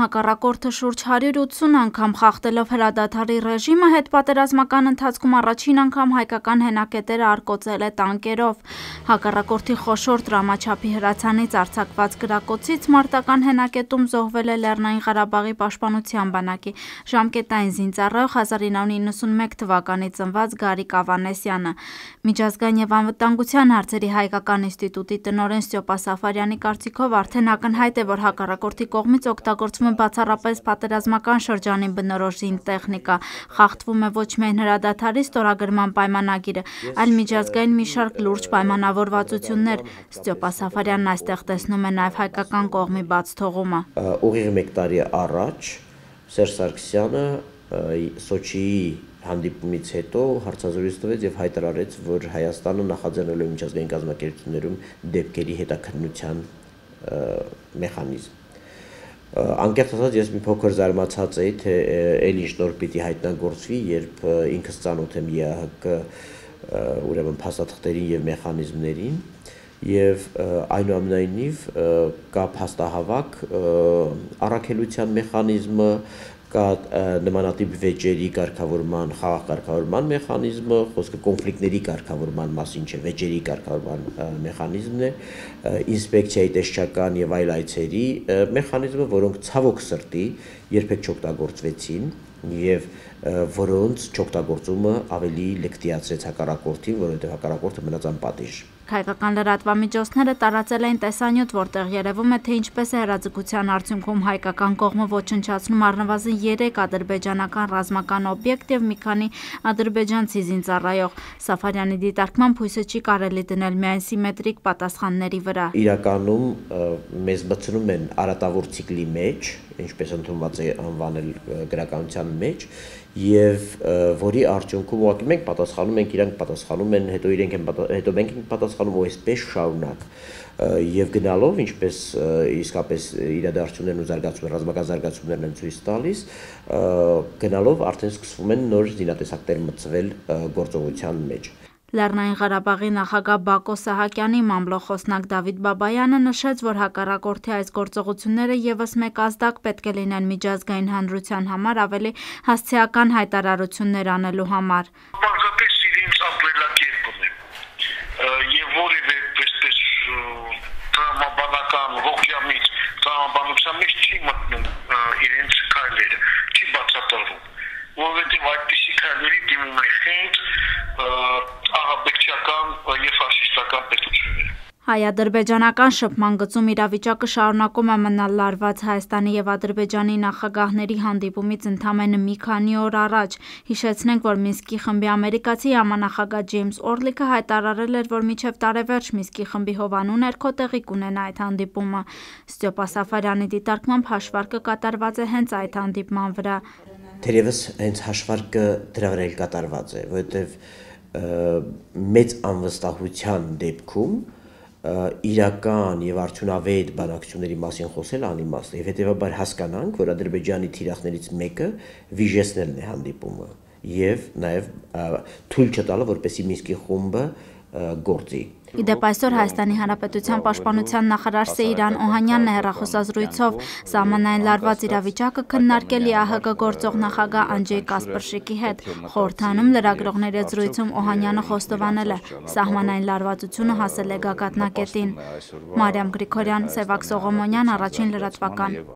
հակառակորդը շուրջ 180 անգամ խախտելով հրադադարի ռեժիմը հետպատերազմական ընթացքում առաջին անգամ հայկական հենակետերը արկոծել է տանկերով։ Հակառակորդի խոշոր տրամաչափի հրացանից արձակված կրակոցից մարտական հենակետում զոհվել է Լեռնային Ղարաբաղի պաշտպանության բանակի ժամկետային զինծառայող 1991 թվականի ծնված Գարիկ Ավանեսյանը։ Միջազգային և անվտանգության հարցերի հայկական ինստիտուտի տնօրեն Ստյոպա Սաֆարյանի կարծիքով արդեն ակնհայտ է, որ հակառակորդի կողմից օգտագործվում է բացառապես պատերազմական շրջանին բնորոշ զինտեխնիկա, խախտվում է ոչ միայն հրադադարի ստորագրման պայմանագիրը, այլ միջազգային մի շարք լուրջ պայմանավորվածություններ։ Ստյոպա Սաֆարյանն այստեղ տեսնում է նաև հայկական կողմի բաց թողումը։ Ուղիղ մեկ տարի առաջ Սերժ Սարգսյանը Սոչիի հանդիպումից հետո հարցազրույց տվեց և հայտարարեց, որ Հայաստանը նախաձեռնել է միջազգային կազմակերպություններում դեպքերի հետաքննության մեխանիզմ։ Անկեղծ ասած, ես մի փոքր զարմացած էի, թե էլի ինչ-որ պիտի հայտնագործվի, երբ ինքս ծանոթ եմ ԵԱՀԿ ուրեմն փաստաթղթերին և մեխանիզմներին, և այնուամենայնիվ կա փաստահավաք առաքելության մեխանիզմը, կա նմանատիպ վեճերի կարգավորման, խաղաղ կարգավորման մեխանիզմը, խոսքը կոնֆլիկտների կարգավորման մասին չէ, վեճերի կարգավորման մեխանիզմն է, ինսպեկցիայի տեսչական և այլ այցերի մեխանիզմը, որոնք ցավոք սրտի երբեք չօգտագործվեցին և որոնց չօգտագործումը ավելի լկտիացրեց հակառակորդին, որովհետև հակառակորդը մնաց անպատիժ։ Հայկական լրատվամիջոցները տարածել էին տեսանյութ, որտեղ երևում է, թե ինչպես է հրաձգության արդյունքում հայկական կողմը ոչնչացնում առնվազն 3 ադրբեջանական ռազմական օբյեկտ և մի քանի ադրբեջանցի զինծառայող։ Սաֆարյանի դիտարկմամբ հույսը չի կարելի դնել միայն սիմետրիկ պատասխանների վրա։ Իրականում մեզ մտցնում են արատավոր ցիկլի մեջ, ինչպես ընդունված է անվանել գրականության մեջ, և որի արդյունքում ուղղակի մենք պատասխանում ենք, իրանք պատասխանում են, հետո մենք ենք պատասխանում ու այսպես շարունակ։ Եվ գնալով, ինչպես իսկապես իրադարձություններն ու ռազմական զարգացումներն են ցույց տալիս, գնալով արդեն սկսվում են նոր զինատեսակներ մտցվել գործողության մեջ։ Լեռնային Ղարաբաղի նախագահ Բակո Սահակյանի մամլոխոսնակ Դավիթ Բաբայանը նշեց, որ հակառակորդի այս գործողությունները ևս մեկ ազդակ պետք է լինեն միջազգային հանրության համար ավելի հասցեական հայտարարություններ անելու համար։ Պարզապես իրենց ապրելակերպն է և որևէ տրամաբանական ողջամիտ տրամաբանության մեջ չի մտնում իրենց քայլերը, չի բացատրվում, որովհետև այդպիսի քայլերի դիմում է խենթ ահաբեկչական և ֆաշիստական պետությունները։ Հայ-ադրբեջանական շփման գծում իրավիճակը շարունակում է մնալ լարված Հայաստանի և Ադրբեջանի նախագահների հանդիպումից ընդամենը մի քանի օր առաջ։ Հիշեցնենք, որ Մինսկի խմբի ամերիկացի համանախագահ Ջեյմս Օրլիքը հայտարարել էր, որ մինչև տարեվերջ Մինսկի խմբի հովանու ներքո տեղի կունենա այդ հանդիպումը։ Ստյոպա Սաֆարյանի դիտարկմամբ հաշվարկը կատարված է հենց այդ հանդիպման վրա։ Թերևս հենց հաշվարկը դրա վրա էլ կատարված է, որովհետև մեծ անվստահության դեպքում իրական և արդյունավետ բանակցությունների մասին խոսել անիմաստ է, և հետևաբար հասկանանք, որ Ադրբեջանի թիրախներից մեկը վիժեցնելն է հանդիպումը և նաև թույլ չտալը, որպեսզի Մինսկի խումբը գործի։ Իդեպ այսօր Հայաստանի Հանրապետության պաշտպանության նախարար Սեյրան Օհանյանն է հեռախոսազրույցով սահմանային լարված իրավիճակը քննարկել ԵԱՀԿ գործող նախագահ Անդրեյ Կասպրշիկի հետ։ Խորհրդանում լրագրողների հետ զրույցում Օհանյանը խոստովանել է՝ սահմանային լարվածությունը հասել է գագաթնակետին։ Մարիամ Գրիգորյան, Սևակ Սողոմոնյան, Առաջին լրատվական։